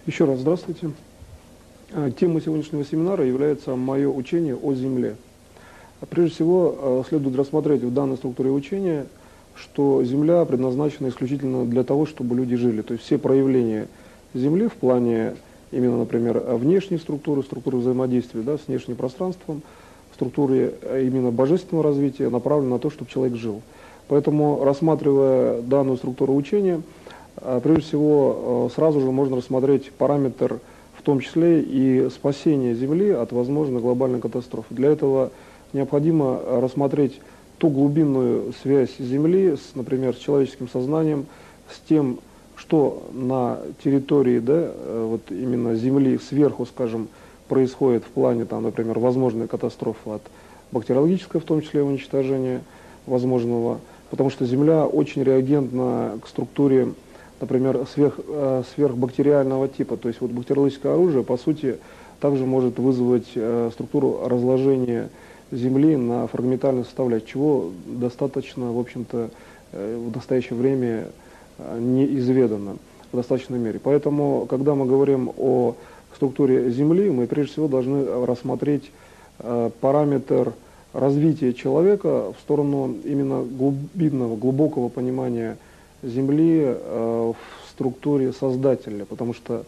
Еще раз здравствуйте. Темой сегодняшнего семинара является мое учение о Земле. Прежде всего, следует рассмотреть в данной структуре учения, что Земля предназначена исключительно для того, чтобы люди жили. То есть все проявления Земли в плане именно, например, внешней структуры, структуры взаимодействия, да, с внешним пространством, структуры именно божественного развития направлены на то, чтобы человек жил. Поэтому, рассматривая данную структуру учения, прежде всего, сразу же можно рассмотреть параметр, в том числе и спасения Земли от возможной глобальной катастрофы. Для этого необходимо рассмотреть ту глубинную связь Земли, например, с человеческим сознанием, с тем, что на территории, да, вот именно Земли сверху, скажем, происходит в плане, там, например, возможной катастрофы от бактериологического, в том числе уничтожения возможного, потому что Земля очень реагентна к структуре, например, сверхбактериального типа. То есть вот бактериологическое оружие, по сути, также может вызвать структуру разложения Земли на фрагментальную составляющую, чего достаточно, в общем-то, в настоящее время неизведано в достаточной мере. Поэтому, когда мы говорим о структуре Земли, мы прежде всего должны рассмотреть параметр развития человека в сторону именно глубинного, глубокого понимания Земли в структуре Создателя, потому что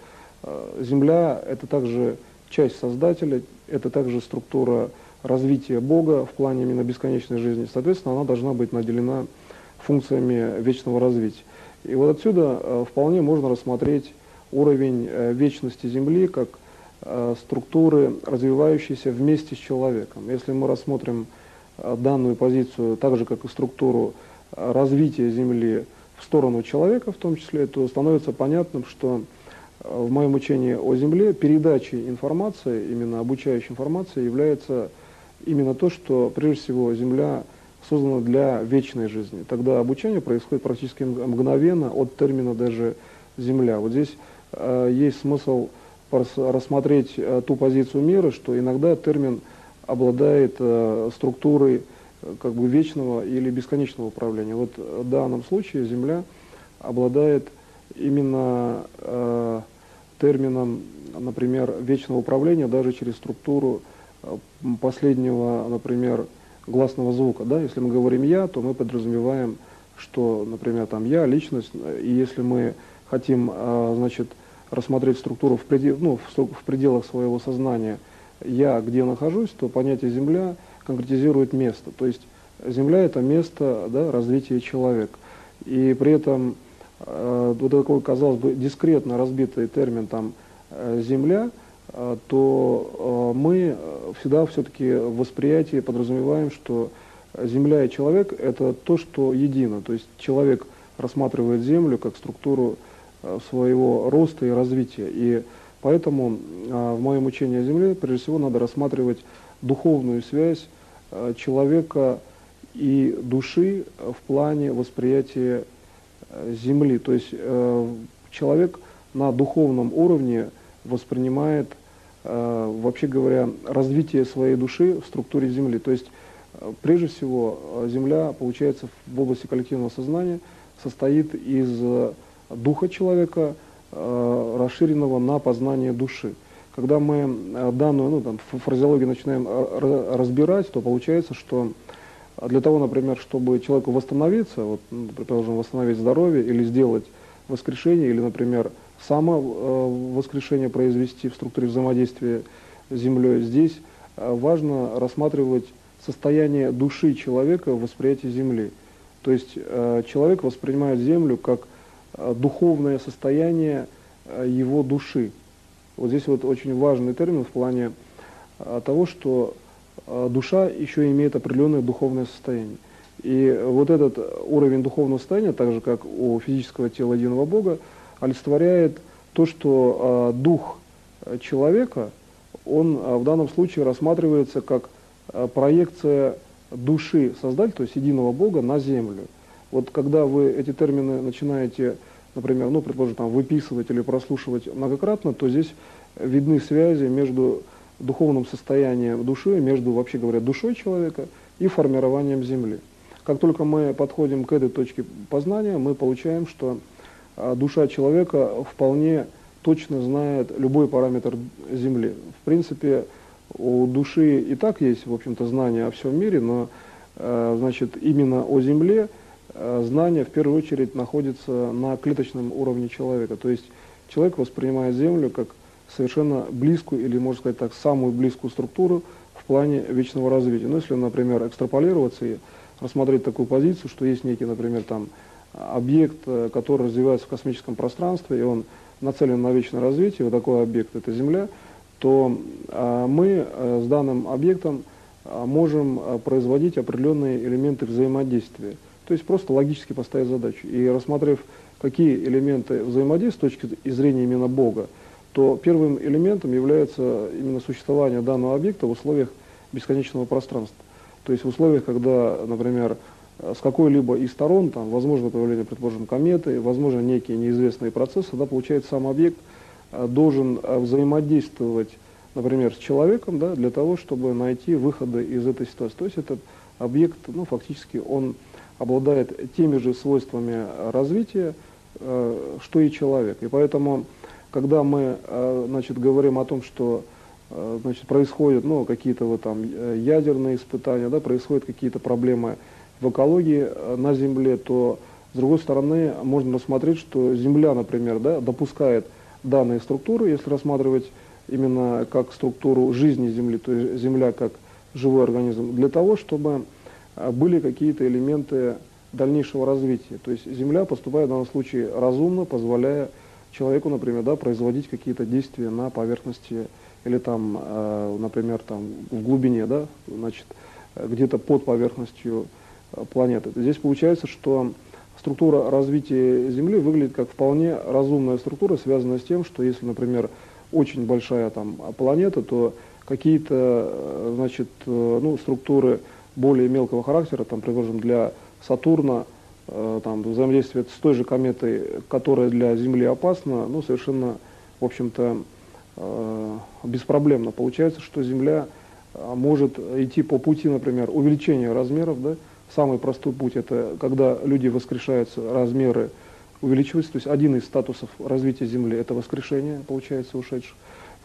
Земля – это также часть Создателя, это также структура развития Бога в плане именно бесконечной жизни. Соответственно, она должна быть наделена функциями вечного развития. И вот отсюда вполне можно рассмотреть уровень вечности Земли как структуры, развивающейся вместе с человеком. Если мы рассмотрим данную позицию так же, как и структуру развития Земли в сторону человека в том числе, то становится понятным, что в моем учении о Земле передачей информации, именно обучающей информации, является именно то, что прежде всего Земля создана для вечной жизни. Тогда обучение происходит практически мгновенно от термина даже «Земля». Вот здесь есть смысл рассмотреть ту позицию мира, что иногда термин обладает структурой как бы вечного или бесконечного управления. Вот в данном случае Земля обладает именно термином, например, вечного управления даже через структуру последнего, например, гласного звука. Да? Если мы говорим «я», то мы подразумеваем, что, например, там «я» — личность, и если мы хотим, значит, рассмотреть структуру в пределах своего сознания «я», где нахожусь, то понятие «Земля» конкретизирует место. То есть Земля – это место, да, развития человека. И при этом вот такой, казалось бы, дискретно разбитый термин там «Земля», то мы всегда все-таки в восприятии подразумеваем, что Земля и человек – это то, что едино. То есть человек рассматривает Землю как структуру своего роста и развития. И поэтому в моем учении о Земле прежде всего надо рассматривать духовную связь человека и души в плане восприятия Земли. То есть человек на духовном уровне воспринимает, вообще говоря, развитие своей души в структуре Земли. То есть прежде всего Земля, получается, в области коллективного сознания состоит из духа человека, расширенного на познание души. Когда мы данную фразеологию начинаем разбирать, то получается, что для того, например, чтобы человеку восстановиться, вот, предположим, восстановить здоровье или сделать воскрешение, или, например, само воскрешение произвести в структуре взаимодействия с Землей, здесь важно рассматривать состояние души человека в восприятии Земли. То есть человек воспринимает Землю как духовное состояние его души. Вот здесь вот очень важный термин в плане того, что душа еще имеет определенное духовное состояние. И вот этот уровень духовного состояния, так же как у физического тела единого Бога, олицетворяет то, что дух человека, он в данном случае рассматривается как проекция души Создателя, то есть единого Бога, на Землю. Вот когда вы эти термины начинаете, например, предположим, там, выписывать или прослушивать многократно, то здесь видны связи между духовным состоянием души, между, вообще говоря, душой человека и формированием Земли. Как только мы подходим к этой точке познания, мы получаем, что душа человека вполне точно знает любой параметр Земли. В принципе, у души и так есть, в общем-то, знания о всем мире, но значит, именно о Земле знания в первую очередь находятся на клеточном уровне человека. То есть человек воспринимает Землю как совершенно близкую, или, можно сказать так, самую близкую структуру в плане вечного развития. Ну, если, например, экстраполироваться и рассмотреть такую позицию, что есть некий, например, там, объект, который развивается в космическом пространстве, и он нацелен на вечное развитие, вот такой объект — это Земля, то мы с данным объектом можем производить определенные элементы взаимодействия. То есть просто логически поставить задачу. И рассмотрев, какие элементы взаимодействия с точки зрения именно Бога, то первым элементом является именно существование данного объекта в условиях бесконечного пространства. То есть в условиях, когда, например, с какой-либо из сторон, там, возможно появление, предположим, кометы, возможно некие неизвестные процессы, тогда, получается, сам объект должен взаимодействовать, например, с человеком, да, для того, чтобы найти выходы из этой ситуации. То есть этот объект, ну, фактически, он обладает теми же свойствами развития, что и человек. И поэтому, когда мы, значит, говорим о том, что, значит, происходят, ну, какие-то вот там ядерные испытания, да, происходят какие-то проблемы в экологии на Земле, то, с другой стороны, можно рассмотреть, что Земля, например, да, допускает данные структуры, если рассматривать именно как структуру жизни Земли, то есть Земля как живой организм, для того, чтобы были какие-то элементы дальнейшего развития. То есть Земля поступает в данном случае разумно, позволяя человеку, например, да, производить какие-то действия на поверхности или там, например, там, в глубине, да, значит, где-то под поверхностью планеты. Здесь получается, что структура развития Земли выглядит как вполне разумная структура, связанная с тем, что если, например, очень большая там планета, то какие-то, значит, ну, структуры более мелкого характера, там, предположим, для Сатурна, там, взаимодействие с той же кометой, которая для Земли опасна, ну, совершенно, в общем-то, беспроблемно. Получается, что Земля может идти по пути, например, увеличения размеров, да. Самый простой путь — это когда люди воскрешаются, размеры увеличиваются. То есть один из статусов развития Земли — это воскрешение, получается, ушедших.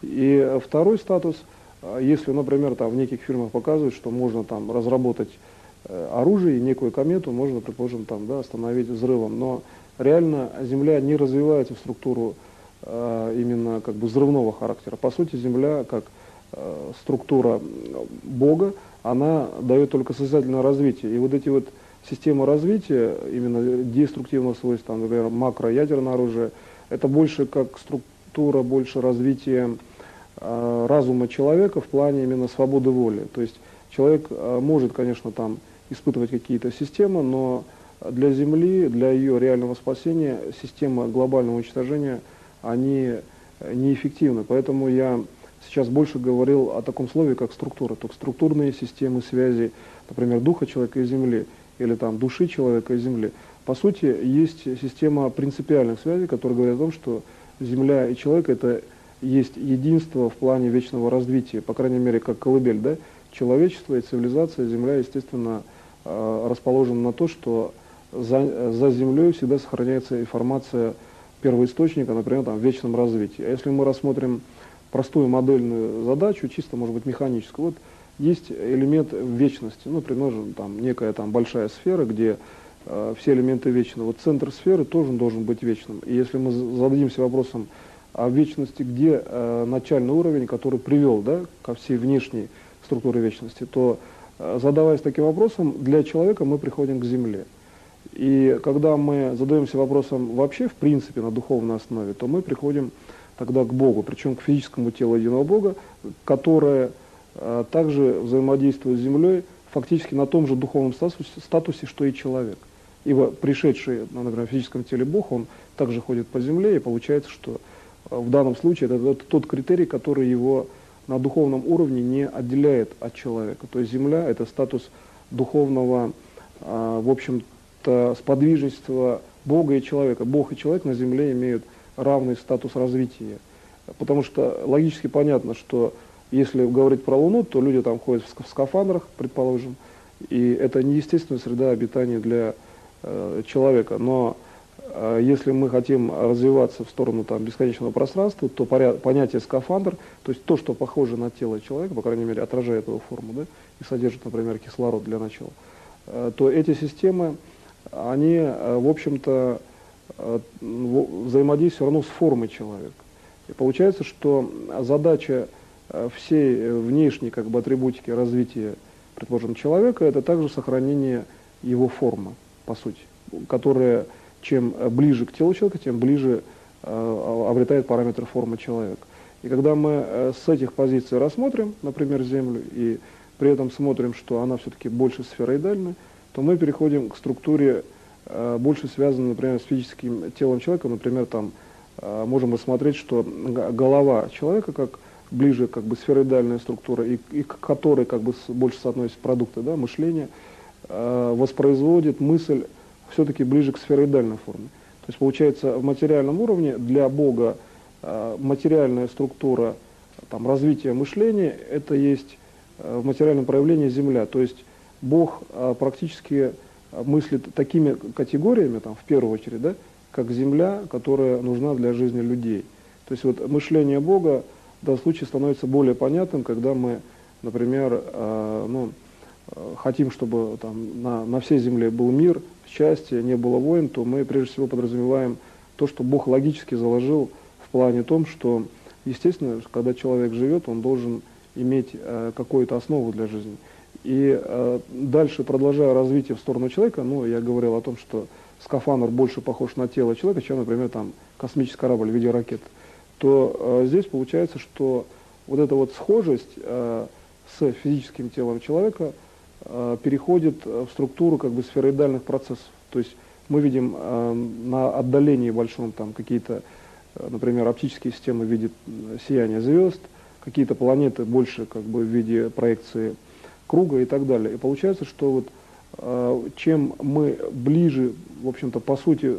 И второй статус, если, например, там в неких фильмах показывают, что можно там разработать оружие и некую комету можно, предположим, там, да, остановить взрывом. Но реально Земля не развивается в структуру именно как бы взрывного характера. По сути, Земля как структура Бога, она дает только созидательное развитие. И вот эти вот системы развития, именно деструктивного свойства, например, макроядерное оружие, это больше как структура, больше развития разума человека в плане именно свободы воли. То есть человек может, конечно, там испытывать какие-то системы, но для Земли, для ее реального спасения, системы глобального уничтожения, они неэффективны. Поэтому я сейчас больше говорил о таком слове, как структура. То есть структурные системы связи, например, духа человека и Земли, или там души человека и Земли. По сути, есть система принципиальных связей, которые говорят о том, что Земля и человек — это есть единство в плане вечного развития, по крайней мере, как колыбель, да? Человечество и цивилизация, Земля, естественно, расположена на то, что за Землей всегда сохраняется информация первоисточника, например, там, в вечном развитии. А если мы рассмотрим простую модельную задачу, чисто, может быть, механическую, вот есть элемент вечности, ну, предположим, там, некая там большая сфера, где все элементы вечны. Вот центр сферы тоже должен быть вечным. И если мы зададимся вопросом о вечности, где начальный уровень, который привел, да, ко всей внешней структуре вечности, то, задаваясь таким вопросом, для человека мы приходим к Земле. И когда мы задаемся вопросом вообще, в принципе, на духовной основе, то мы приходим тогда к Богу, причем к физическому телу единого Бога, которое также взаимодействует с Землей фактически на том же духовном статусе, что и человек. Ибо пришедший, например, в физическом теле Бог, он также ходит по Земле, и получается, что в данном случае это тот критерий, который его на духовном уровне не отделяет от человека. То есть Земля — это статус духовного, в общем-то, сподвижничества Бога и человека. Бог и человек на Земле имеют равный статус развития. Потому что логически понятно, что если говорить про Луну, то люди там ходят в скафандрах, предположим, и это неестественная среда обитания для человека. Но если мы хотим развиваться в сторону там, бесконечного пространства, то понятие скафандр, то есть то, что похоже на тело человека, по крайней мере, отражает его форму, да, и содержит, например, кислород для начала, то эти системы, они, в общем-то, взаимодействуют все равно с формой человека. И получается, что задача всей внешней как бы, атрибутики развития, предположим, человека, это также сохранение его формы, по сути, которая чем ближе к телу человека, тем ближе обретает параметры формы человека. И когда мы с этих позиций рассмотрим, например, Землю, и при этом смотрим, что она все-таки больше сфероидальная, то мы переходим к структуре, больше связанной, например, с физическим телом человека. Например, там можем рассмотреть, что голова человека, как ближе как бы сфероидальная структура, и к которой как бы больше соотносятся продукты, да, мышления, воспроизводит мысль все-таки ближе к сфероидальной форме. То есть получается в материальном уровне для Бога материальная структура там, развития мышления это есть в материальном проявлении Земля. То есть Бог практически мыслит такими категориями, там, в первую очередь, да, как Земля, которая нужна для жизни людей. То есть вот мышление Бога в данном случае становится более понятным, когда мы, например, хотим, чтобы там, на всей Земле был мир, счастье, не было войн, то мы прежде всего подразумеваем то, что Бог логически заложил в плане том, что, естественно, когда человек живет, он должен иметь какую-то основу для жизни. И дальше, продолжая развитие в сторону человека, я говорил о том, что скафандр больше похож на тело человека, чем, например, там, космический корабль в виде ракеты, то здесь получается, что вот эта вот схожесть с физическим телом человека переходит в структуру как бы сфероидальных процессов. То есть мы видим на отдалении большом там какие-то, например, оптические системы в виде сияния звезд, какие-то планеты больше как бы в виде проекции круга и так далее. И получается, что вот чем мы ближе, в общем-то, по сути,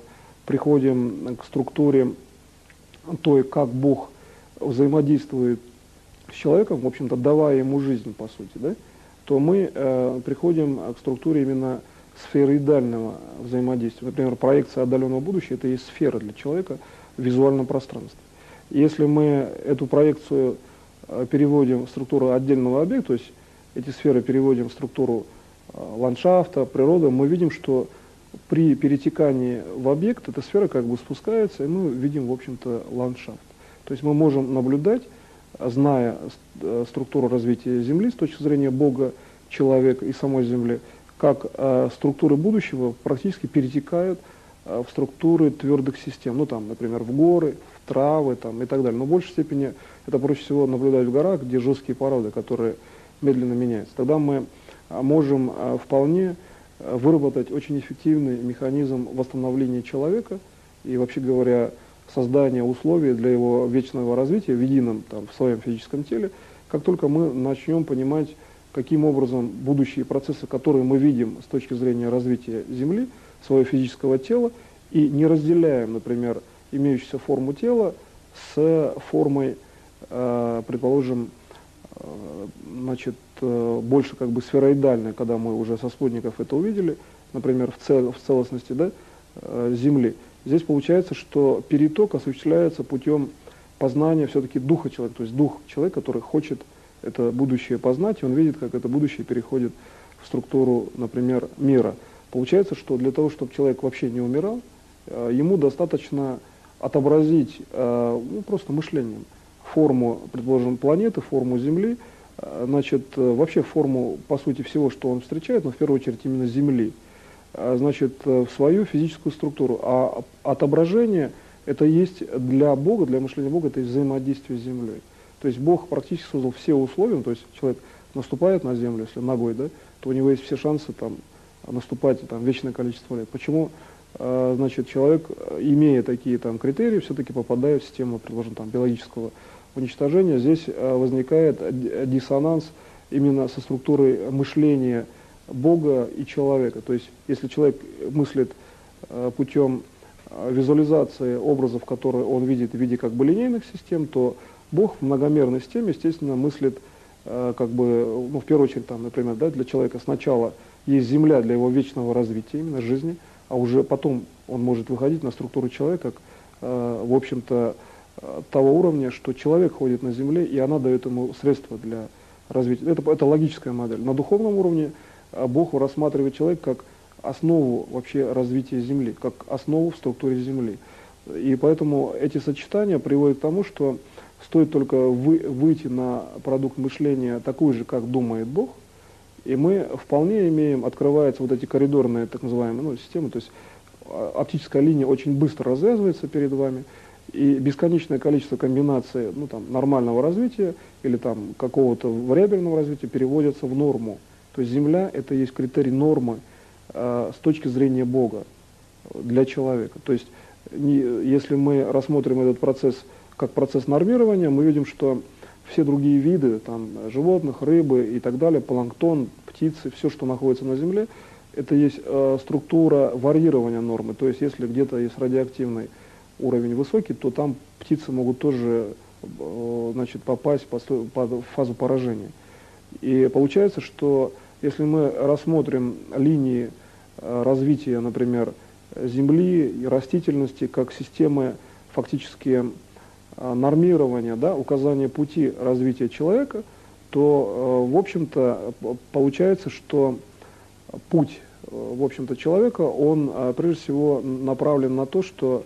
приходим к структуре той, как Бог взаимодействует с человеком, в общем-то, давая ему жизнь, по сути, да, то мы приходим к структуре именно сфероидального взаимодействия. Например, проекция отдаленного будущего – это и есть сфера для человека в визуальном пространстве. И если мы эту проекцию переводим в структуру отдельного объекта, то есть эти сферы переводим в структуру ландшафта, природы, мы видим, что при перетекании в объект эта сфера как бы спускается, и мы видим, в общем-то, ландшафт. То есть мы можем наблюдать, зная структуру развития Земли с точки зрения Бога, человека и самой Земли, как структуры будущего практически перетекают в структуры твердых систем, например, в горы, в травы там, и так далее. Но в большей степени это проще всего наблюдать в горах, где жесткие породы, которые медленно меняются. Тогда мы можем вполне выработать очень эффективный механизм восстановления человека и, вообще говоря, создания условий для его вечного развития в едином в своем физическом теле, как только мы начнем понимать, каким образом будущие процессы, которые мы видим с точки зрения развития Земли, своего физического тела, и не разделяем, например, имеющуюся форму тела с формой, предположим, больше как бы сфероидальной, когда мы уже со спутников это увидели, например, в целостности, да, Земли. Здесь получается, что переток осуществляется путем познания все-таки духа человека, то есть дух человека, который хочет это будущее познать, и он видит, как это будущее переходит в структуру, например, мира. Получается, что для того, чтобы человек вообще не умирал, ему достаточно отобразить просто мышлением форму, предположим, планеты, форму Земли, вообще форму, по сути, всего, что он встречает, но в первую очередь именно Земли, в свою физическую структуру. А отображение это есть для Бога, для мышления Бога, это есть взаимодействие с Землей. То есть Бог практически создал все условия, то есть человек наступает на Землю, если ногой, да, то у него есть все шансы наступать вечное количество лет. Почему человек, имея такие критерии, все-таки попадает в систему, предположим, биологического уничтожения? Здесь возникает диссонанс именно со структурой мышления Бога и человека. То есть если человек мыслит путем визуализации образов, которые он видит в виде как бы линейных систем, то Бог в многомерной системе, естественно, мыслит в первую очередь, например, для человека сначала есть Земля для его вечного развития, именно жизни, а уже потом он может выходить на структуру человека, в общем-то, того уровня, что человек ходит на Земле, и она дает ему средства для развития. Это логическая модель. На духовном уровне Бог рассматривает человека как основу вообще развития Земли, как основу в структуре Земли. И поэтому эти сочетания приводят к тому, что стоит только выйти на продукт мышления такой же, как думает Бог, и мы вполне имеем, открываются вот эти коридорные так называемые системы, то есть оптическая линия очень быстро развязывается перед вами, и бесконечное количество комбинаций нормального развития или какого-то вариабельного развития переводятся в норму. То есть Земля — это есть критерий нормы с точки зрения Бога для человека. То есть если мы рассмотрим этот процесс как процесс нормирования, мы видим, что все другие виды, животных, рыбы и так далее, планктон, птицы, все, что находится на Земле, это есть структура варьирования нормы. То есть если где-то есть радиоактивный уровень высокий, то там птицы могут тоже попасть под фазу поражения. И получается, что если мы рассмотрим линии развития, например, Земли и растительности как системы фактически нормирования, указания пути развития человека, то, в общем-то, получается, что путь, в общем-то, человека, он, прежде всего, направлен на то, что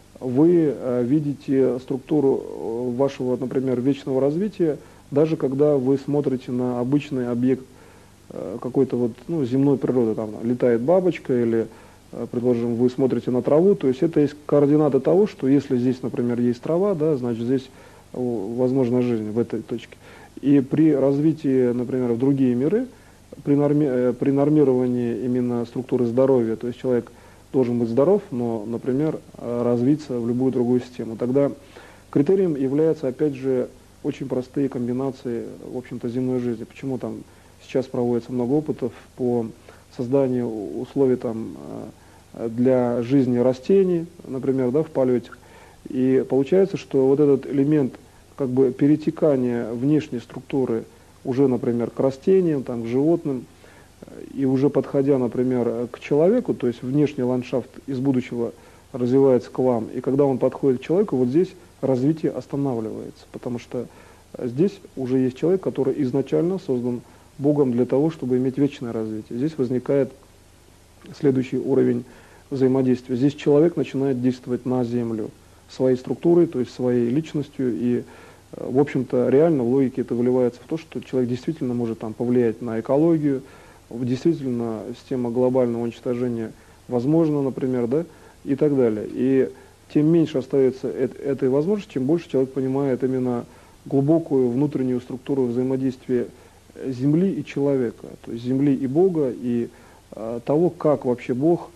вы видите структуру вашего, например, вечного развития, даже когда вы смотрите на обычный объект какой-то земной природы, летает бабочка или, предположим, вы смотрите на траву, то есть это есть координаты того, что если здесь, например, есть трава, значит здесь возможна жизнь в этой точке. И при развитии, например, в другие миры, при нормировании именно структуры здоровья, то есть человек должен быть здоров, но, например, развиться в любую другую систему. Тогда критерием являются, опять же, очень простые комбинации, в общем-то, земной жизни. Почему сейчас проводится много опытов по созданию условий для жизни растений, например, в полете. И получается, что вот этот элемент перетекания внешней структуры уже, например, к растениям, к животным, и уже подходя, например, к человеку, то есть внешний ландшафт из будущего развивается к вам, и когда он подходит к человеку, вот здесь развитие останавливается, потому что здесь уже есть человек, который изначально создан Богом для того, чтобы иметь вечное развитие. Здесь возникает следующий уровень взаимодействия. Здесь человек начинает действовать на Землю своей структурой, то есть своей личностью, и, в общем-то, реально в логике это выливается в то, что человек действительно может повлиять на экологию, действительно система глобального уничтожения возможна, например, и так далее. И тем меньше остается этой возможности, тем больше человек понимает именно глубокую внутреннюю структуру взаимодействия Земли и человека, то есть Земли и Бога, и того, как вообще Бог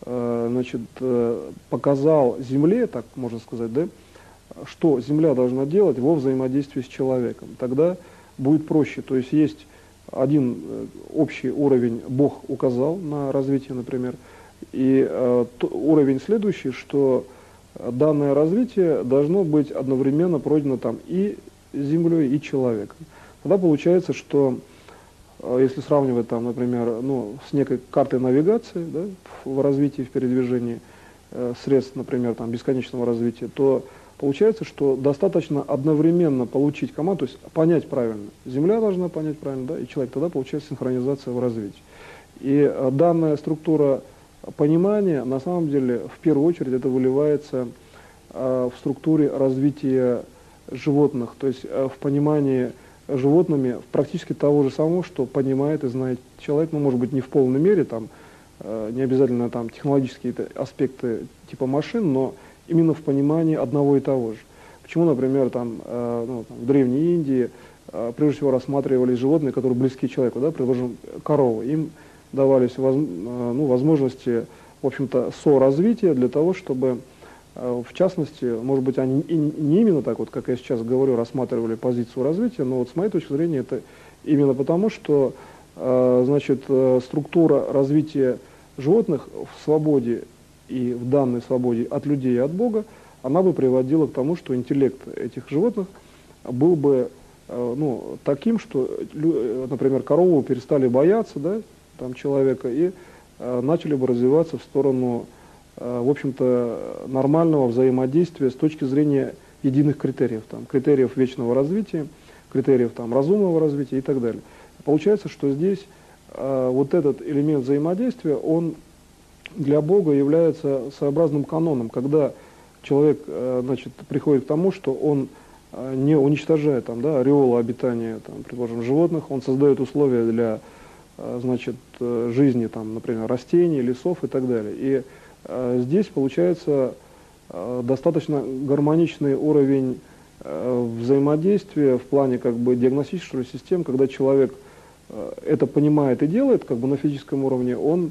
показал Земле, так можно сказать, что Земля должна делать во взаимодействии с человеком. Тогда будет проще. То есть есть один общий уровень Бог указал на развитие, например, и уровень следующий, что данное развитие должно быть одновременно пройдено и Землей, и человеком. Тогда получается, что если сравнивать например, с некой картой навигации, в развитии, в передвижении средств, например, бесконечного развития, то получается, что достаточно одновременно получить команду, то есть понять правильно. Земля должна понять правильно, и человек, тогда получается синхронизация в развитии. И данная структура понимания, на самом деле, в первую очередь, это выливается в структуре развития животных, то есть в понимании животными практически того же самого, что понимает и знает человек, может быть, не в полной мере, не обязательно технологические аспекты типа машин, но именно в понимании одного и того же. Почему, например, в Древней Индии прежде всего рассматривались животные, которые близки человеку, предположим, коровы. Им давались возможности, в общем-то, соразвития для того, чтобы, в частности, может быть, они не именно так, как я сейчас говорю, рассматривали позицию развития, но с моей точки зрения это именно потому, что структура развития животных в свободе и в данной свободе от людей и от Бога, она бы приводила к тому, что интеллект этих животных был бы таким, что, например, корову перестали бояться человека и начали бы развиваться в сторону в общем-то, нормального взаимодействия с точки зрения единых критериев, там, критериев вечного развития, критериев там, разумного развития и так далее. Получается, что здесь вот этот элемент взаимодействия, он для Бога является своеобразным каноном, когда человек значит, приходит к тому, что он не уничтожает там, да, ореола обитания, там, предположим, животных, он создает условия для значит, жизни, там, например, растений, лесов и так далее. И здесь получается достаточно гармоничный уровень взаимодействия в плане как бы диагностической системы, когда человек это понимает и делает как бы на физическом уровне, он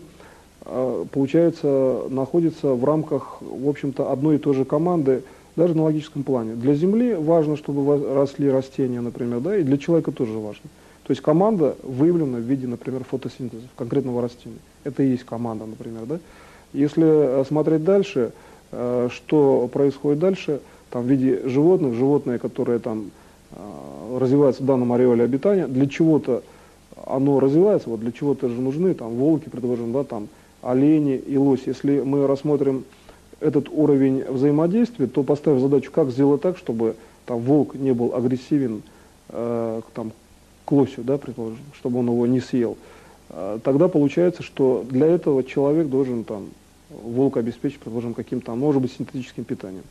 получается находится в рамках, в общем-то, одной и той же команды, даже на логическом плане. Для Земли важно, чтобы росли растения, например, да, и для человека тоже важно. То есть команда выявлена в виде, например, фотосинтеза конкретного растения. Это и есть команда, например, да. Если смотреть дальше, что происходит дальше, там, в виде животных, животные, которые там развиваются в данном ореоле обитания, для чего-то оно развивается, вот для чего-то же нужны там волки, предположим, да, там олени и лось. Если мы рассмотрим этот уровень взаимодействия, то поставив задачу, как сделать так, чтобы там волк не был агрессивен там, к лосю, да, предположим, чтобы он его не съел, тогда получается, что для этого человек должен там волка обеспечить, предположим, каким-то, может быть, синтетическим питанием.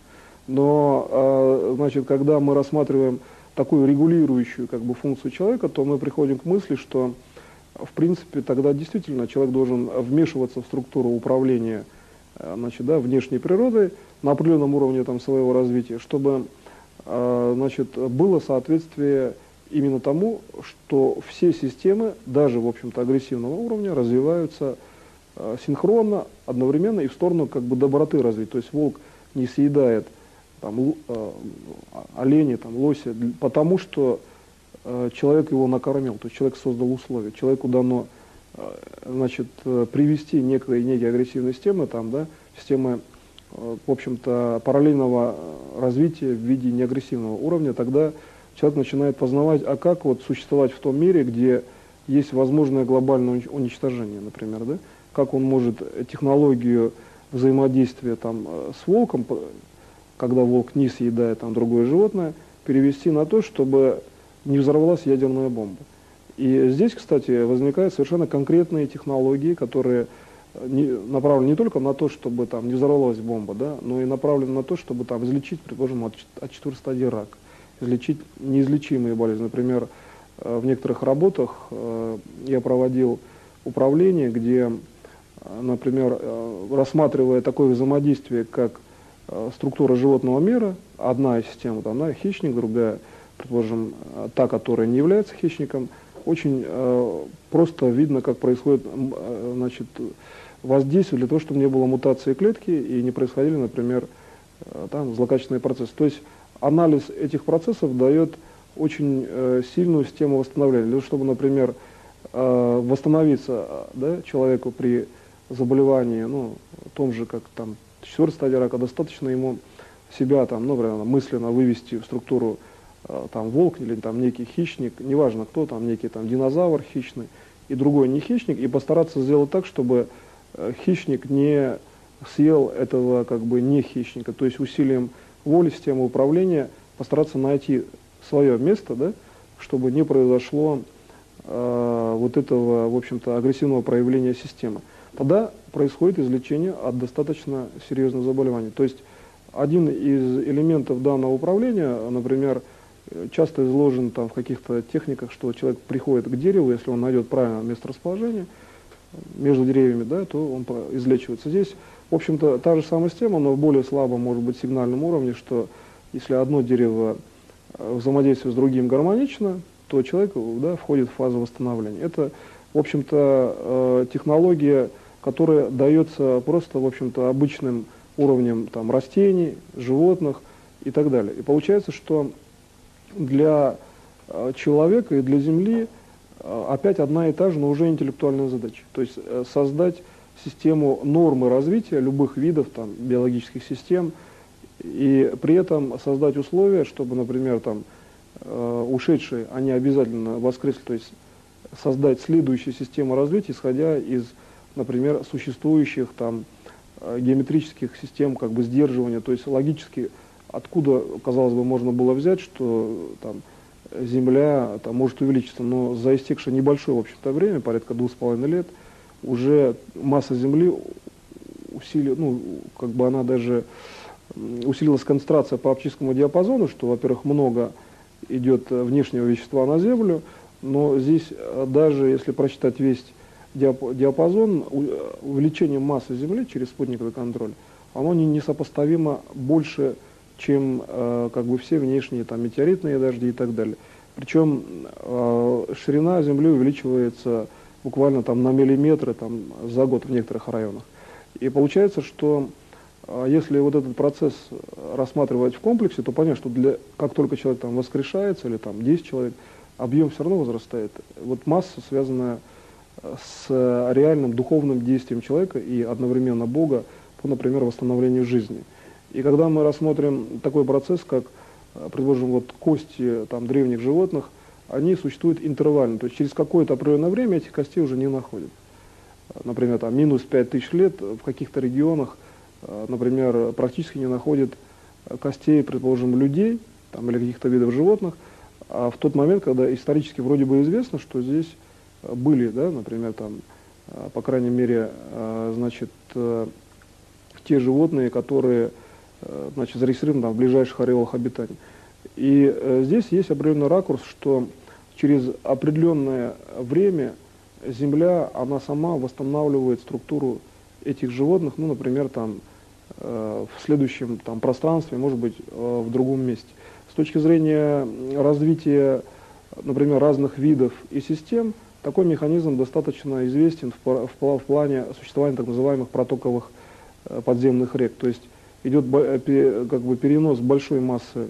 Но, значит, когда мы рассматриваем такую регулирующую как бы, функцию человека, то мы приходим к мысли, что, в принципе, тогда действительно человек должен вмешиваться в структуру управления значит, да, внешней природой на определенном уровне там, своего развития, чтобы значит, было соответствие именно тому, что все системы, даже, в общем-то, агрессивного уровня, развиваются синхронно, одновременно и в сторону как бы, доброты развить. То есть волк не съедает там, оленя, там, лося, потому что человек его накормил, то есть человек создал условия. Человеку дано значит, привести некие агрессивные системы, там, да, системы, в общем-то, параллельного развития в виде неагрессивного уровня, тогда человек начинает познавать, а как вот существовать в том мире, где есть возможное глобальное уничтожение, например, да? Как он может технологию взаимодействия там, с волком, когда волк не съедает там, другое животное, перевести на то, чтобы не взорвалась ядерная бомба. И здесь, кстати, возникают совершенно конкретные технологии, которые направлены не только на то, чтобы там, не взорвалась бомба, да, но и направлены на то, чтобы там, излечить, предположим, от 4 стадии рака, излечить неизлечимые болезни. Например, в некоторых работах я проводил управление, где, например, рассматривая такое взаимодействие, как структура животного мира, одна из систем, там, да, хищник, другая, предположим, та, которая не является хищником, очень просто видно, как происходит значит, воздействие для того, чтобы не было мутации клетки и не происходили, например, там, злокачественные процессы. То есть анализ этих процессов дает очень сильную систему восстановления. Для того, чтобы, например, восстановиться да, человеку при заболевании, ну, том же, как там, 4-я стадия рака, достаточно ему себя там, ну, например, мысленно вывести в структуру там, волк или там, некий хищник, неважно кто, там, некий там, динозавр хищный и другой не хищник, и постараться сделать так, чтобы хищник не съел этого как бы не хищника, то есть усилием воли, системы управления постараться найти свое место, да, чтобы не произошло вот этого, в общем-то, агрессивного проявления системы. Тогда происходит излечение от достаточно серьезных заболеваний. То есть один из элементов данного управления, например, часто изложен там в каких-то техниках, что человек приходит к дереву, если он найдет правильное месторасположение между деревьями, да, то он излечивается. Здесь, в общем-то, та же самая система, но в более слабом, может быть, сигнальном уровне, что если одно дерево взаимодействует с другим гармонично, то человек да, входит в фазу восстановления. Это, в общем-то, технология, которая дается просто, в общем-то, обычным уровнем там, растений, животных и так далее. И получается, что для человека и для Земли опять одна и та же, но уже интеллектуальная задача. То есть создать систему нормы развития любых видов там, биологических систем и при этом создать условия, чтобы, например, там, ушедшие, они обязательно воскресли, то есть создать следующую систему развития, исходя из, например, существующих там, геометрических систем как бы сдерживания, то есть логически, откуда, казалось бы, можно было взять, что там Земля там, может увеличиться, но за истекшее небольшое, в общем-то, время, порядка 2,5 лет, уже масса Земли как бы она даже усилилась концентрация по оптическому диапазону, что, во-первых, много идет внешнего вещества на Землю, но здесь даже если прочитать весь диапазон, увеличение массы Земли через спутниковый контроль, оно несопоставимо больше, чем как бы все внешние там, метеоритные дожди и так далее. Причем ширина Земли увеличивается буквально там, на миллиметры там, за год в некоторых районах. И получается, что если вот этот процесс рассматривать в комплексе, то понятно, что как только человек там, воскрешается, или там 10 человек, объем все равно возрастает. Вот масса, связанная с реальным духовным действием человека и одновременно Бога по, например, восстановлению жизни. И когда мы рассмотрим такой процесс, как, предположим, вот кости там, древних животных, они существуют интервально, то есть через какое-то определенное время этих костей уже не находят. Например, там, минус 5000 лет в каких-то регионах, например, практически не находят костей, предположим, людей там, или каких-то видов животных, а в тот момент, когда исторически вроде бы известно, что здесь были, да, например, там, по крайней мере, значит, те животные, которые значит, зарегистрированы там, в ближайших ореолах обитания. И здесь есть определенный ракурс, что через определенное время Земля, она сама восстанавливает структуру этих животных, ну, например, там, в следующем там, пространстве, может быть, в другом месте. С точки зрения развития, например, разных видов и систем, такой механизм достаточно известен в плане существования так называемых протоковых подземных рек. То есть идет как бы перенос большой массы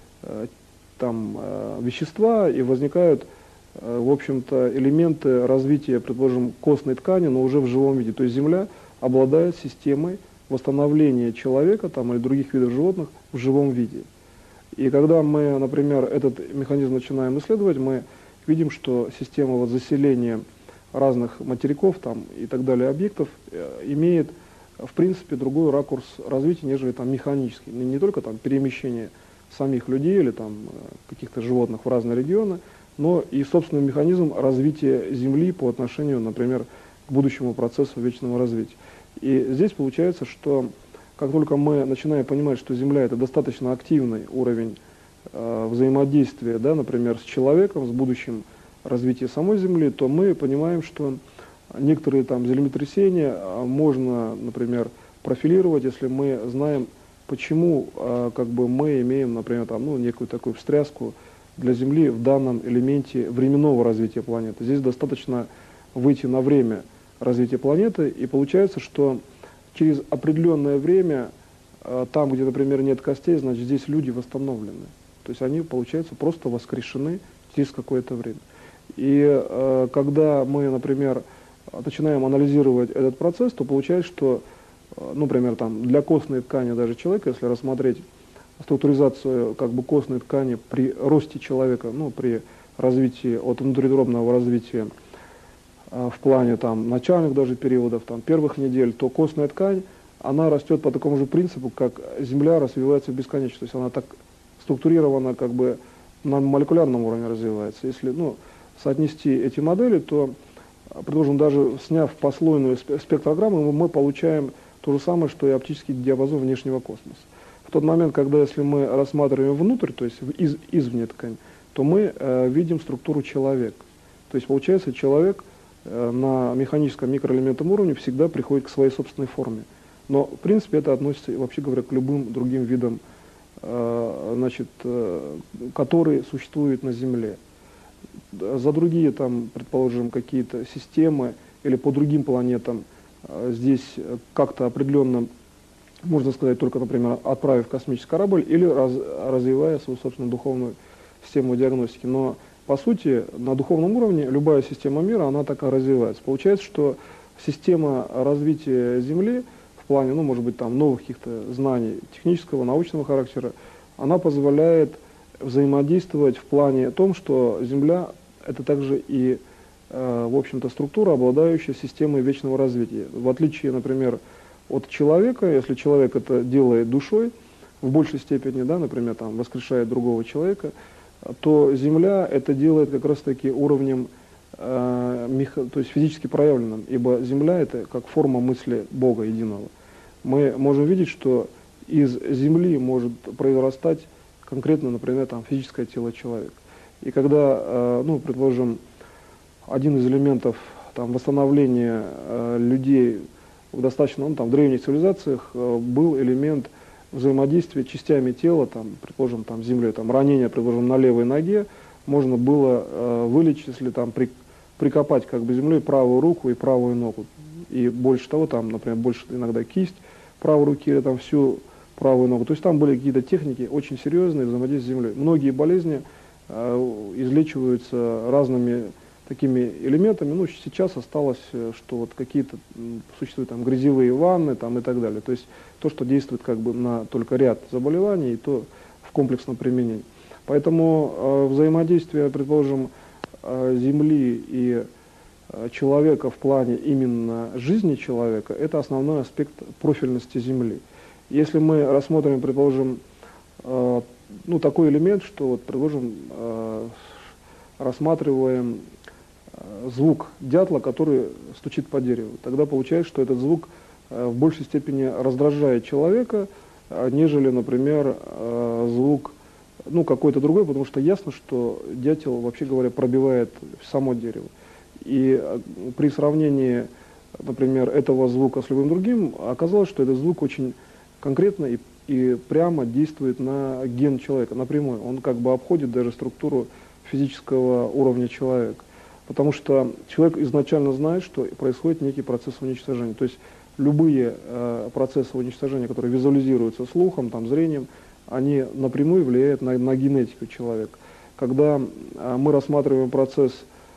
там, вещества, и возникают, в общем-то, элементы развития, предположим, костной ткани, но уже в живом виде. То есть Земля обладает системой восстановления человека там, или других видов животных в живом виде. И когда мы, например, этот механизм начинаем исследовать, мы видим, что система вот заселения разных материков там, и так далее объектов имеет, в принципе, другой ракурс развития, нежели там, механический. Не только там, перемещение самих людей или там, каких-то животных в разные регионы, но и собственный механизм развития Земли по отношению, например, к будущему процессу вечного развития. И здесь получается, что как только мы начинаем понимать, что Земля это достаточно активный уровень взаимодействия, да, например, с человеком, с будущим развитием самой Земли, то мы понимаем, что некоторые там землетрясения можно, например, профилировать, если мы знаем, почему как бы мы имеем, например, там, ну, некую такую встряску для Земли в данном элементе временного развития планеты. Здесь достаточно выйти на время развития планеты, и получается, что через определенное время, там, где, например, нет костей, значит, здесь люди восстановлены. То есть они, получается, просто воскрешены через какое-то время. И когда мы, например, начинаем анализировать этот процесс, то получается, что, ну, например, там, для костной ткани даже человека, если рассмотреть структуризацию как бы костной ткани при росте человека, ну, при развитии от внутритробного развития в плане там, начальных даже периодов, там, первых недель, то костная ткань, она растет по такому же принципу, как Земля развивается в бесконечность. То есть она так структурирована как бы на молекулярном уровне развивается. Если ну, соотнести эти модели, то, предположим, даже сняв послойную спектрограмму, мы получаем то же самое, что и оптический диапазон внешнего космоса. В тот момент, когда если мы рассматриваем внутрь, то есть извне ткань, то мы видим структуру человека. То есть получается, человек на механическом микроэлементном уровне всегда приходит к своей собственной форме. Но, в принципе, это относится, вообще говоря, к любым другим видам, значит, которые существуют на Земле. За другие, там, предположим, какие-то системы или по другим планетам здесь как-то определенно, можно сказать, только, например, отправив космический корабль или развивая свою собственную духовную систему диагностики. Но по сути, на духовном уровне любая система мира, она так и развивается. Получается, что система развития Земли в плане, ну, может быть, там, новых каких-то знаний технического, научного характера, она позволяет взаимодействовать в плане том, что Земля – это также и, в общем-то, структура, обладающая системой вечного развития. В отличие, например, от человека. Если человек это делает душой, в большей степени, да, например, там, воскрешает другого человека, то Земля это делает как раз-таки уровнем, то есть физически проявленным, ибо Земля это как форма мысли Бога единого. Мы можем видеть, что из Земли может произрастать конкретно, например, там, физическое тело человека. И когда, ну, предположим, один из элементов там, восстановления людей в достаточно, ну, там, в древних цивилизациях был элемент взаимодействия частями тела, там, предположим, там, землей, там, ранение, предположим, на левой ноге, можно было вылечить, если там прикопать как бы землей правую руку и правую ногу. И больше того, там, например, больше иногда кисть правой руки или там всю правую ногу. То есть там были какие-то техники очень серьезные взаимодействия с землей. Многие болезни излечиваются разными такими элементами. Ну, сейчас осталось, что вот какие-то существуют там грязевые ванны там, и так далее. То есть то, что действует как бы на только ряд заболеваний, и то в комплексном применении. Поэтому взаимодействие, предположим, Земли и человека в плане именно жизни человека, это основной аспект профильности Земли. Если мы рассмотрим, предположим, ну, такой элемент, что, вот, предположим, рассматриваем звук дятла, который стучит по дереву, тогда получается, что этот звук в большей степени раздражает человека, нежели, например, звук, ну, какой-то другой, потому что ясно, что дятел, вообще говоря, пробивает само дерево. И при сравнении, например, этого звука с любым другим, оказалось, что этот звук очень конкретно и прямо действует на ген человека, напрямую. Он как бы обходит даже структуру физического уровня человека. Потому что человек изначально знает, что происходит некий процесс уничтожения. То есть любые процессы уничтожения, которые визуализируются слухом, там, зрением, они напрямую влияют на генетику человека. Когда мы рассматриваем процесс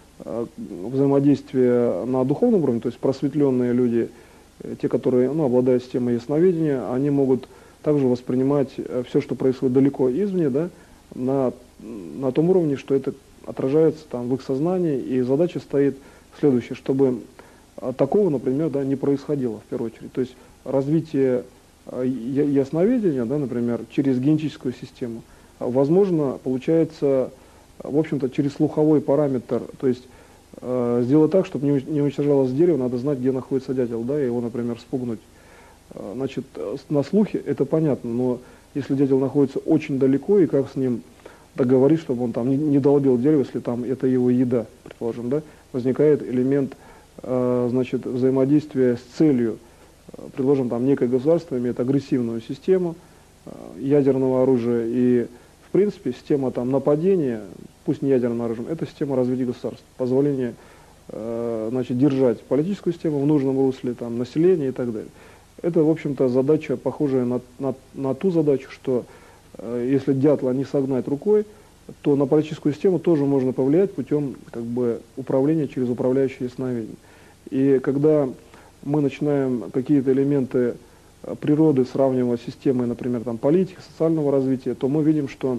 взаимодействия на духовном уровне, то есть просветленные люди, те, которые, ну, обладают системой ясновидения, они могут также воспринимать все, что происходит далеко извне, да, на том уровне, что это отражается там в их сознании, и задача стоит следующая, чтобы такого, например, да, не происходило в первую очередь. То есть развитие ясновидения, да, например, через генетическую систему, возможно, получается, в общем-то, через слуховой параметр, то есть сделать так, чтобы не уничтожалось дерево, надо знать, где находится дятел, да, и его, например, спугнуть. Значит, на слухе это понятно, но если дятел находится очень далеко, и как с ним договорить, чтобы он там не долбил дерево, если там это его еда, предположим, да, возникает элемент, значит, взаимодействия с целью. Предложим, там некое государство имеет агрессивную систему ядерного оружия, и в принципе система там нападения, пусть не ядерным оружием, это система развития государства, позволение, значит, держать политическую систему в нужном русле, там, население и так далее. Это, в общем-то, задача, похожая на ту задачу, что если дятла не согнать рукой, то на политическую систему тоже можно повлиять путем как бы управления через управляющее ясновидение. И когда мы начинаем какие-то элементы природы сравнивать с системой, например, там, политики, социального развития, то мы видим, что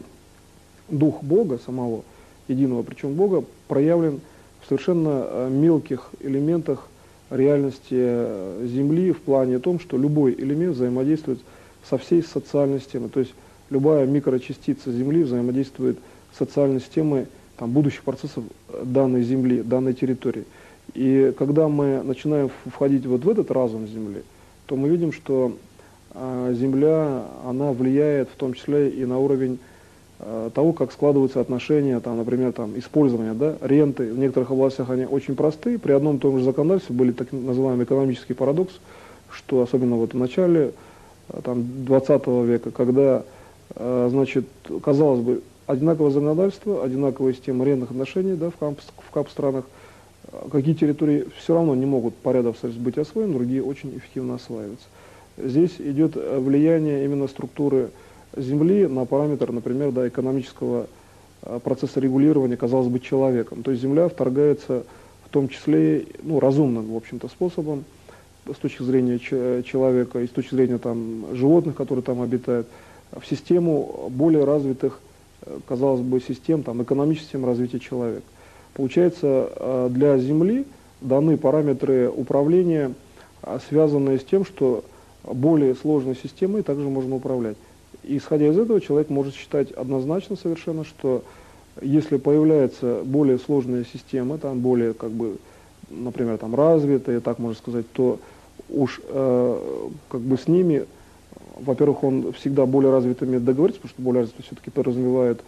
дух Бога самого, единого, причем Бога, проявлен в совершенно мелких элементах реальности Земли в плане том, что любой элемент взаимодействует со всей социальной системой. То есть любая микрочастица Земли взаимодействует с социальной системой там, будущих процессов данной Земли, данной территории. И когда мы начинаем входить вот в этот разум Земли, то мы видим, что Земля, она влияет в том числе и на уровень того, как складываются отношения, там, например, там, использования, да, ренты. В некоторых областях они очень простые. При одном и том же законодательстве были так называемый экономический парадокс, что особенно вот в начале там, 20 века, когда, значит, казалось бы, одинаковое законодательство, одинаковая система рентных отношений, да, в КАП-странах, какие территории все равно не могут по ряду обстоятельств быть освоены, другие очень эффективно осваиваются. Здесь идет влияние именно структуры Земли на параметр, например, да, экономического процесса регулирования, казалось бы, человеком. То есть Земля вторгается в том числе, ну, разумным, в общем-то, способом с точки зрения человека и с точки зрения там, животных, которые там обитают, в систему более развитых, казалось бы, систем, там, экономических систем развития человека. Получается, для Земли даны параметры управления, связанные с тем, что более сложной системой также можно управлять. И, исходя из этого, человек может считать однозначно совершенно, что если появляется более сложная система, там более, как бы, например, там развитая, так можно сказать, то уж как бы с ними, во-первых, он всегда более развито умеет договориться, потому что более развито все-таки подразумевает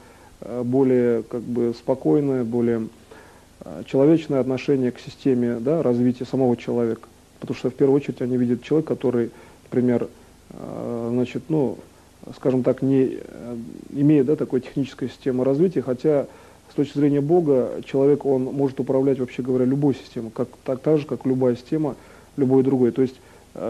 более, как бы, спокойное, более человечное отношение к системе, да, развития самого человека. Потому что в первую очередь они видят человека, который, например, значит, ну, скажем так, не имеет, да, такой технической системы развития, хотя с точки зрения Бога человек, он может управлять, вообще говоря, любой системой, так же, как любая система, любой другой. То есть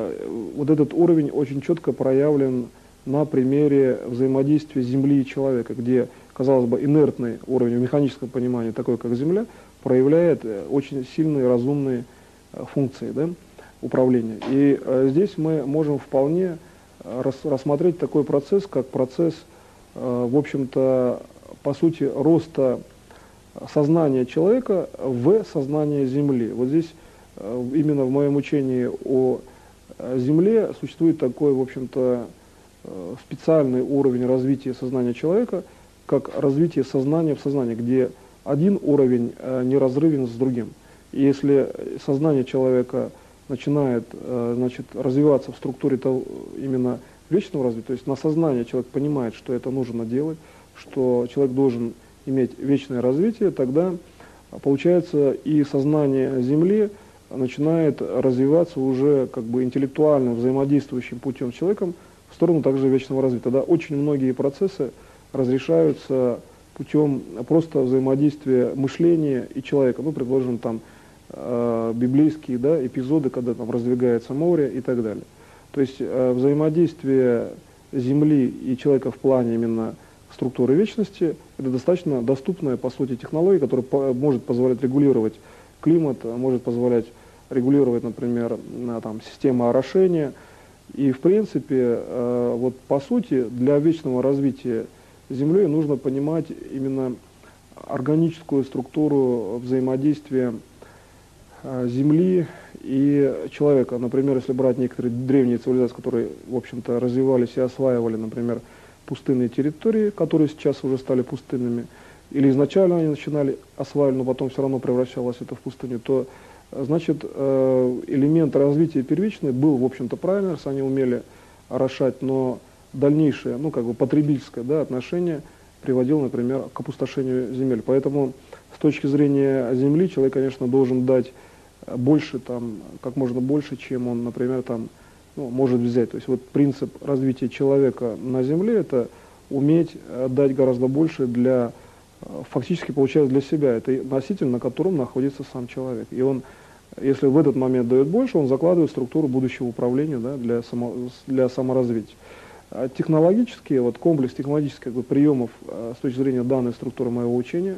вот этот уровень очень четко проявлен на примере взаимодействия Земли и человека, где, казалось бы, инертный уровень в механическом понимании, такой как Земля, проявляет очень сильные разумные функции, да, управления. И здесь мы можем вполне рассмотреть такой процесс, как процесс, в общем-то, по сути, роста сознания человека в сознание Земли. Вот здесь именно в моем учении о Земле существует такой, в общем-то, специальный уровень развития сознания человека, как развитие сознания в сознании, где один уровень неразрывен с другим. И если сознание человека начинает, значит, развиваться в структуре того, именно вечного развития, то есть на сознание человек понимает, что это нужно делать, что человек должен иметь вечное развитие, тогда получается и сознание Земли начинает развиваться уже как бы интеллектуальным, взаимодействующим путем с человеком в сторону также вечного развития. Тогда очень многие процессы разрешаются путем просто взаимодействия мышления и человека. Ну, предположим, там библейские, да, эпизоды, когда там раздвигается море и так далее. То есть взаимодействие Земли и человека в плане именно структуры вечности — это достаточно доступная, по сути, технология, которая может позволять регулировать климат, может позволять регулировать, например, там, систему орошения. И, в принципе, вот по сути, для вечного развития Земли нужно понимать именно органическую структуру взаимодействия Земли и человека. Например, если брать некоторые древние цивилизации, которые, в общем-то, развивались и осваивали, например, пустынные территории, которые сейчас уже стали пустынными, или изначально они начинали осваивать, но потом все равно превращалось это в пустыню, то, значит, элемент развития первичный был, в общем-то, правильный, раз они умели орошать, но дальнейшее, ну, как бы потребительское, да, отношение приводило, например, к опустошению земель. Поэтому с точки зрения Земли человек, конечно, должен дать больше, там, как можно больше, чем он, например, там, ну, может взять. То есть вот принцип развития человека на Земле — это уметь дать гораздо больше для, фактически получается, для себя. Это носитель, на котором находится сам человек. И он, если в этот момент дает больше, он закладывает структуру будущего управления, да, для саморазвития. А технологические, вот комплекс технологических, как бы, приемов с точки зрения данной структуры моего учения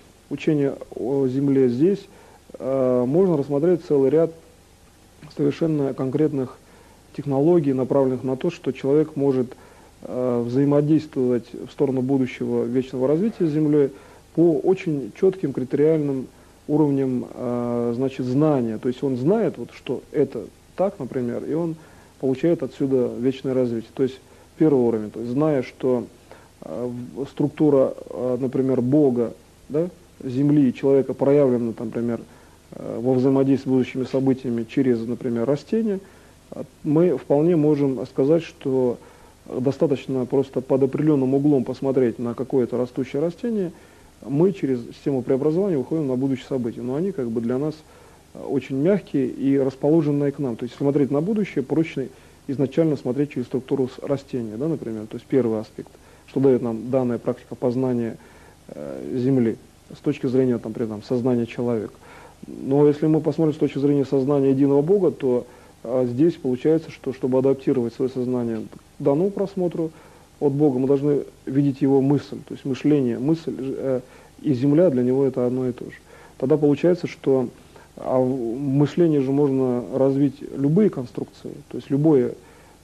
о Земле, здесь можно рассмотреть целый ряд совершенно конкретных технологий, направленных на то, что человек может взаимодействовать в сторону будущего вечного развития с Землей по очень четким критериальным уровням, значит, знания. То есть он знает, вот, что это так, например, и он получает отсюда вечное развитие. То есть первый уровень, то есть зная, что структура, например, Бога, да, Земли и человека проявлена, например, во взаимодействии с будущими событиями через, например, растения, мы вполне можем сказать, что достаточно просто под определенным углом посмотреть на какое-то растущее растение, мы через систему преобразования выходим на будущее событие. Но они как бы для нас очень мягкие и расположенные к нам. То есть смотреть на будущее проще изначально смотреть через структуру растения, да, например. То есть первый аспект, что дает нам данная практика познания Земли с точки зрения, там, например, сознания человека. Но если мы посмотрим с точки зрения сознания единого Бога, то здесь получается, что чтобы адаптировать свое сознание к данному просмотру от Бога, мы должны видеть его мысль, то есть мышление, мысль и Земля для него это одно и то же. Тогда получается, что мышление же можно развить любые конструкции, то есть любое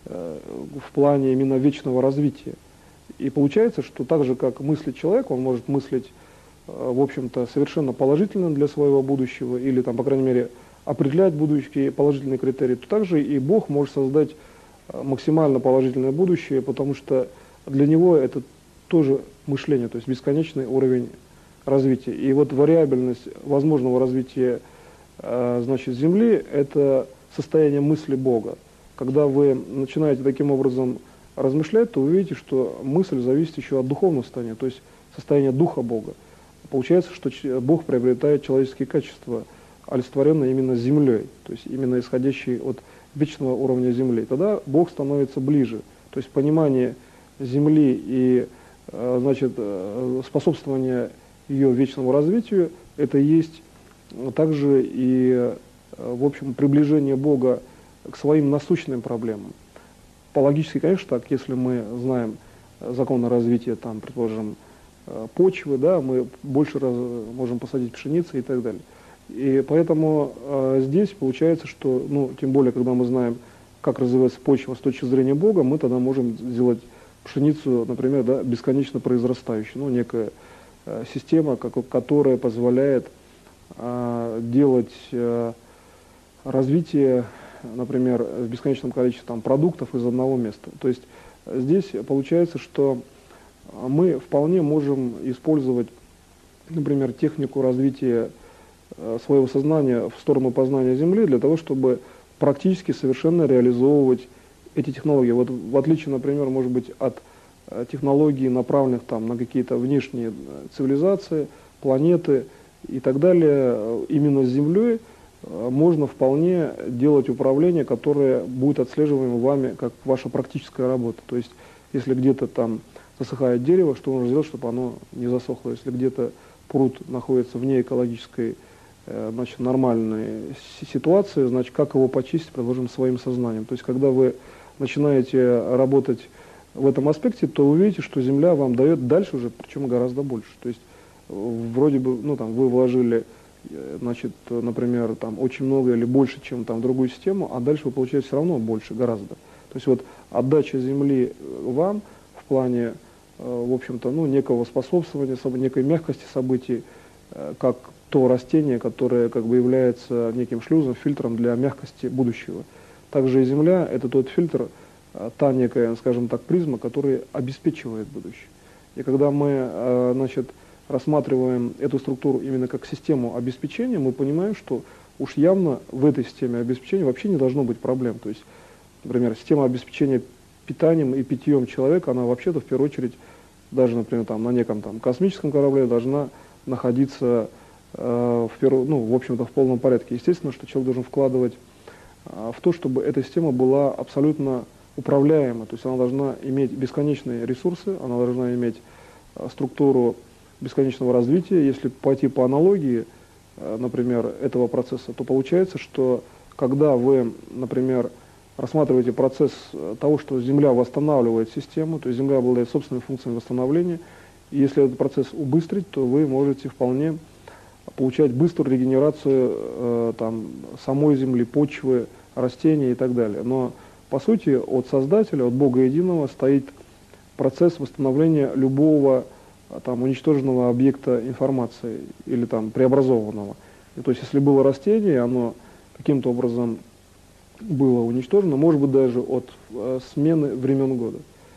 в плане именно вечного развития. И получается, что так же, как мыслит человек, он может мыслить, в общем-то, совершенно положительно для своего будущего, или, там, по крайней мере, определять будущие положительные критерии, то также и Бог может создать максимально положительное будущее, потому что для него это тоже мышление, то есть бесконечный уровень развития. И вот вариабельность возможного развития значит, Земли – это состояние мысли Бога. Когда вы начинаете таким образом размышлять, то вы видите, что мысль зависит еще от духовного состояния, то есть состояния духа Бога. Получается, что Бог приобретает человеческие качества, олицетворенные именно Землей, то есть именно исходящие от вечного уровня Земли. Тогда Бог становится ближе. То есть понимание Земли и значит, способствование ее вечному развитию, это есть также и, в общем, приближение Бога к своим насущным проблемам. По логически, конечно, так, если мы знаем законы развития, там, предположим, почвы, да, мы больше раз можем посадить пшеницы и так далее. И поэтому здесь получается, что, ну, тем более, когда мы знаем, как развивается почва с точки зрения Бога, мы тогда можем сделать пшеницу, например, да, бесконечно произрастающей, ну, некая система, которая позволяет делать развитие, например, в бесконечном количестве там, продуктов из одного места. То есть здесь получается, что мы вполне можем использовать, например, технику развития своего сознания в сторону познания Земли для того, чтобы практически совершенно реализовывать эти технологии. Вот в отличие, например, может быть, от технологий, направленных там, на какие-то внешние цивилизации, планеты и так далее, именно с Землей можно вполне делать управление, которое будет отслеживаемо вами как ваша практическая работа. То есть, если где-то там засыхает дерево, что нужно сделать, чтобы оно не засохло. Если где-то пруд находится вне экологической, значит, нормальной ситуации, значит, как его почистить, предложим, своим сознанием. То есть, когда вы начинаете работать в этом аспекте, то вы увидите, что Земля вам дает дальше уже, причем гораздо больше. То есть, вроде бы, ну, там, вы вложили, значит, например, там, очень много или больше, чем там, в другую систему, а дальше вы получаете все равно больше, гораздо. То есть, вот отдача Земли вам в плане, в общем-то, ну, некого способствования, некой мягкости событий, как то растение, которое как бы является неким шлюзом, фильтром для мягкости будущего. Также и Земля – это тот фильтр, та некая, скажем так, призма, которая обеспечивает будущее. И когда мы, значит, рассматриваем эту структуру именно как систему обеспечения, мы понимаем, что уж явно в этой системе обеспечения вообще не должно быть проблем. То есть, например, система обеспечения питанием и питьем человека, она вообще-то в первую очередь, даже, например, там, на неком там, космическом корабле должна находиться в общем-то, в полном порядке. Естественно, что человек должен вкладывать в то, чтобы эта система была абсолютно управляема. То есть она должна иметь бесконечные ресурсы, она должна иметь структуру бесконечного развития. Если пойти по аналогии, например, этого процесса, то получается, что когда вы, например, рассматриваете процесс того, что Земля восстанавливает систему, то есть Земля обладает собственными функциями восстановления, и если этот процесс убыстрить, то вы можете вполне получать быструю регенерацию там, самой Земли, почвы, растений и так далее. Но, по сути, от Создателя, от Бога Единого стоит процесс восстановления любого там, уничтоженного объекта информации или там, преобразованного. И, то есть, если было растение, оно каким-то образом было уничтожено, может быть, даже от смены времен года,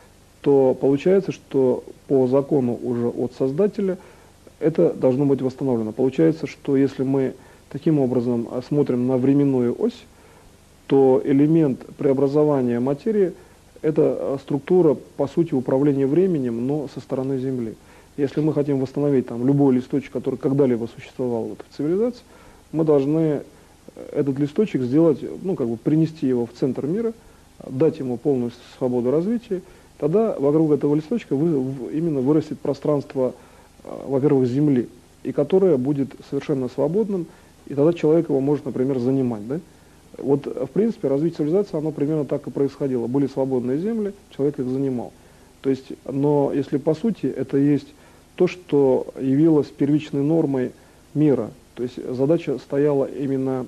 то получается, что по закону уже от Создателя это должно быть восстановлено. Получается, что если мы таким образом смотрим на временную ось, то элемент преобразования материи – это структура, по сути, управления временем, но со стороны Земли. Если мы хотим восстановить там, любой листочек, который когда-либо существовал вот, в цивилизации, мы должны этот листочек сделать, ну, как бы принести его в центр мира, дать ему полную свободу развития. Тогда вокруг этого листочка именно вырастет пространство, во-первых, Земли, и которое будет совершенно свободным, и тогда человек его может, например, занимать. Да? Вот, в принципе, развитие цивилизации, оно примерно так и происходило. Были свободные земли, человек их занимал. То есть, но если по сути это есть то, что явилось первичной нормой мира, то есть задача стояла именно,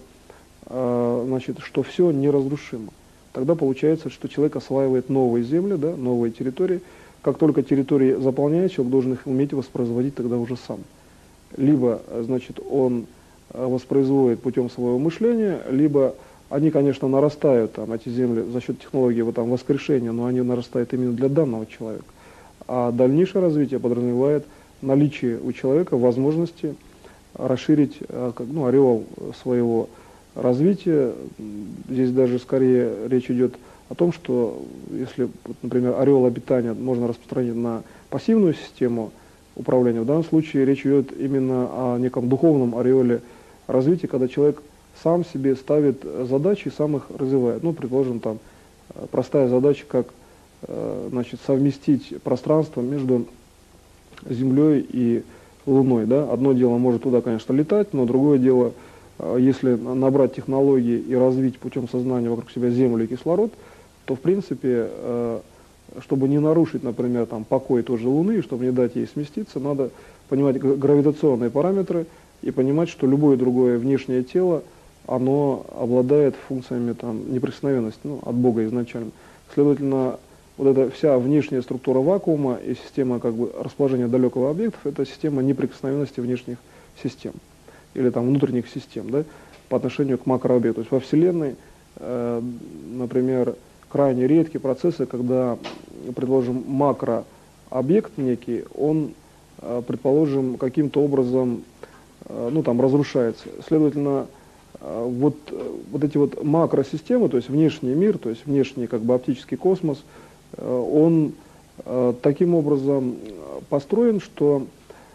значит, что все неразрушимо. Тогда получается, что человек осваивает новые земли, да, новые территории. Как только территории заполняет, человек должен их уметь воспроизводить тогда уже сам. Либо, значит, он воспроизводит путем своего мышления, либо они, конечно, нарастают, там, эти земли, за счет технологии вот, там, воскрешения, но они нарастают именно для данного человека. А дальнейшее развитие подразумевает наличие у человека возможности расширить ореол своего развития. Здесь даже скорее речь идет о том, что если, например, ореол обитания можно распространить на пассивную систему управления, в данном случае речь идет именно о неком духовном ореоле развития, когда человек сам себе ставит задачи и сам их развивает. Ну, предположим, там простая задача, как совместить пространство между Землей и Луной. Да? Одно дело может туда, конечно, летать, но другое дело, если набрать технологии и развить путем сознания вокруг себя Землю и кислород, то, в принципе, чтобы не нарушить, например, там, покой той же Луны, чтобы не дать ей сместиться, надо понимать гравитационные параметры и понимать, что любое другое внешнее тело, оно обладает функциями там, неприкосновенности, ну, от Бога изначально. Следовательно, вот эта вся внешняя структура вакуума и система как бы, расположения далекого объектов, это система неприкосновенности внешних систем или там, внутренних систем, да, по отношению к макрообъекту. То есть во Вселенной, например, крайне редкие процессы, когда, предположим, макрообъект некий, он, предположим, каким-то образом разрушается. Следовательно, вот эти вот макросистемы, то есть внешний мир, то есть внешний как бы оптический космос, он таким образом построен, что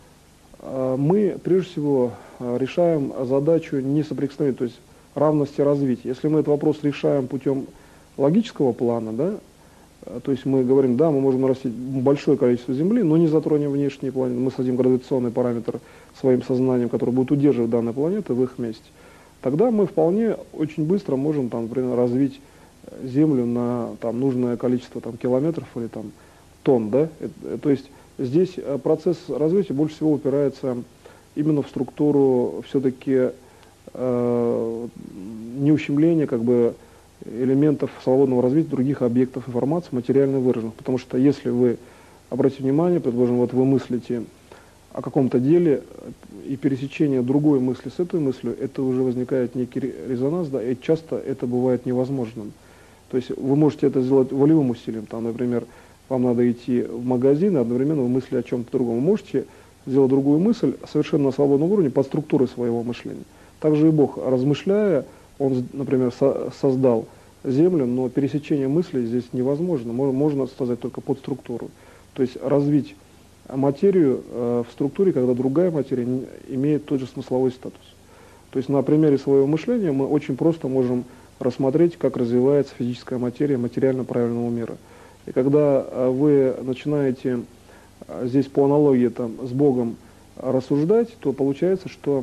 мы прежде всего решаем задачу несоприкосновения, то есть равности развития. Если мы этот вопрос решаем путем логического плана, да, то есть мы говорим, да, мы можем нарастить большое количество Земли, но не затронем внешние планеты, мы создадим гравитационный параметр своим сознанием, который будет удерживать данные планеты в их месте, тогда мы вполне очень быстро можем, там, например, развить Землю на там, нужное количество там, километров или там, тонн. Да? То есть здесь процесс развития больше всего упирается именно в структуру все-таки неущемления как бы, элементов свободного развития других объектов информации, материально выраженных. Потому что если вы обратите внимание, предположим, вот вы мыслите о каком-то деле, и пересечение другой мысли с этой мыслью, это уже возникает некий резонанс, да, и часто это бывает невозможным. То есть вы можете это сделать волевым усилием, там, например, вам надо идти в магазин, и одновременно вы мыслите о чем-то другом. Вы можете сделать другую мысль совершенно на свободном уровне под структурой своего мышления. Также и Бог, размышляя, Он, например, создал Землю, но пересечение мыслей здесь невозможно, можно создать только под структуру. То есть развить материю в структуре, когда другая материя имеет тот же смысловой статус. То есть на примере своего мышления мы очень просто можем рассмотреть, как развивается физическая материя материально правильного мира. И когда вы начинаете здесь по аналогии там, с Богом рассуждать, то получается, что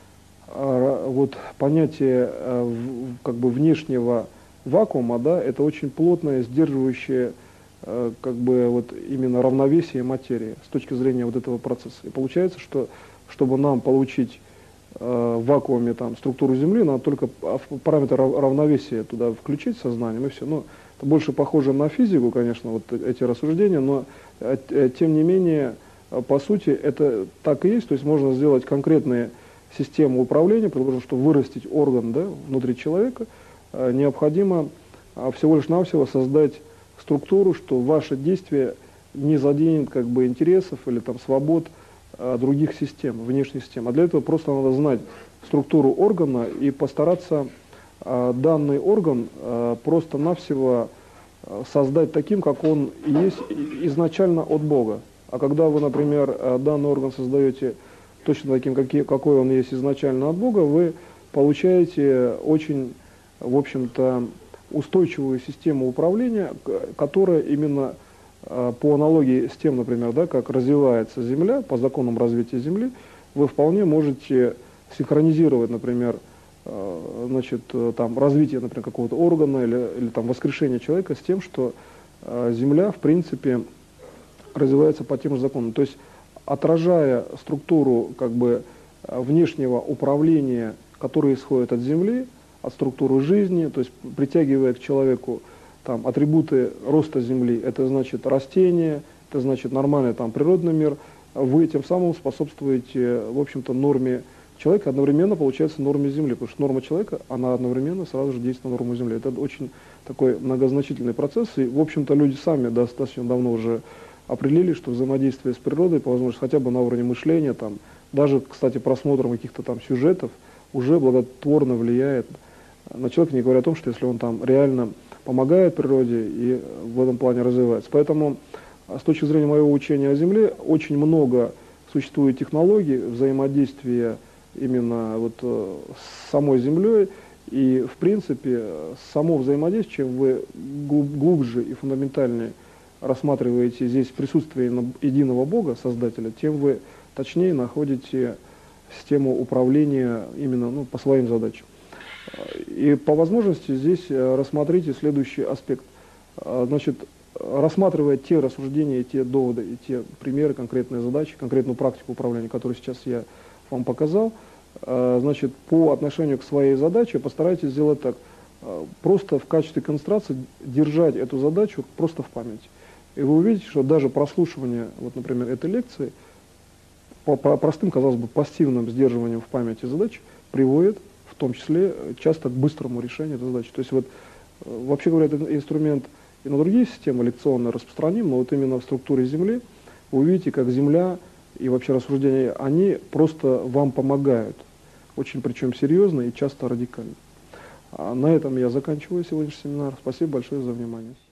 вот понятие как бы внешнего вакуума, да, это очень плотное, сдерживающее как бы вот именно равновесие материи с точки зрения вот этого процесса. И получается, что чтобы нам получить в вакууме там, структуру Земли, надо только параметр равновесия туда включить сознанием, и все. Ну, это больше похоже на физику, конечно, вот эти рассуждения, но тем не менее, по сути, это так и есть, то есть можно сделать конкретные системы управления, предположим, что вырастить орган, да, внутри человека, необходимо всего лишь навсего создать структуру, что ваше действие не заденет как бы интересов или там свобод других систем, внешних систем. А для этого просто надо знать структуру органа и постараться данный орган просто-навсего создать таким, как он есть изначально от Бога. А когда вы, например, данный орган создаете точно таким, какой он есть изначально от Бога, вы получаете очень, в общем-то, устойчивую систему управления, которая именно по аналогии с тем, например, да, как развивается Земля, по законам развития Земли, вы вполне можете синхронизировать, например, там, развитие, например, какого-то органа или там, воскрешение человека с тем, что Земля, в принципе, развивается по тем же законам. То есть, отражая структуру как бы, внешнего управления, которое исходит от Земли, от структуры жизни, то есть притягивая к человеку там, атрибуты роста Земли, это значит растения, это значит нормальный там, природный мир, вы тем самым способствуете, в общем-то, норме человека одновременно получается норме Земли, потому что норма человека, она одновременно сразу же действует на норму Земли. Это очень такой многозначительный процесс, и, в общем-то, люди сами достаточно давно уже определили, что взаимодействие с природой, по возможности хотя бы на уровне мышления, там, даже, кстати, просмотром каких-то там сюжетов, уже благотворно влияет на человека, не говоря о том, что если он там реально помогает природе и в этом плане развивается. Поэтому с точки зрения моего учения о Земле очень много существует технологий взаимодействия именно вот с самой Землей, и в принципе само взаимодействие, чем вы глубже и фундаментальнее рассматриваете здесь присутствие единого Бога, Создателя, тем вы точнее находите систему управления именно по своим задачам. И по возможности здесь рассмотрите следующий аспект. Значит, рассматривая те рассуждения, те доводы, и те примеры, конкретные задачи, конкретную практику управления, которую сейчас я вам показал, значит, по отношению к своей задаче постарайтесь сделать так. Просто в качестве концентрации держать эту задачу просто в памяти. И вы увидите, что даже прослушивание, вот, например, этой лекции, по простым, казалось бы, пассивным сдерживанием в памяти задач приводит в том числе часто к быстрому решению этой задачи. То есть вот, вообще говоря, этот инструмент и на другие системы лекционно распространим, но вот именно в структуре Земли вы увидите, как Земля и вообще рассуждения, они просто вам помогают. Очень причем серьезно и часто радикально. На этом я заканчиваю сегодняшний семинар. Спасибо большое за внимание.